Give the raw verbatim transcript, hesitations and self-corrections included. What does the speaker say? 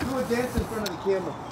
do a dance in front of the camera.